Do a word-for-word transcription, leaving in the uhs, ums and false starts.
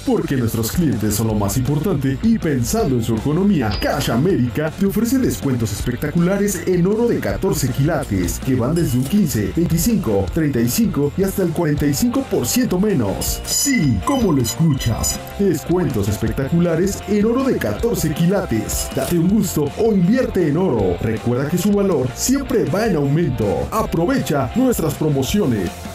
Porque nuestros clientes son lo más importante y pensando en su economía, Cash América te ofrece descuentos espectaculares en oro de catorce quilates que van desde un quince, veinticinco, treinta y cinco y hasta el cuarenta y cinco por ciento menos. Sí, como lo escuchas, descuentos espectaculares en oro de catorce quilates. Date un gusto o invierte en oro. Recuerda que su valor siempre va en aumento. Aprovecha nuestras promociones.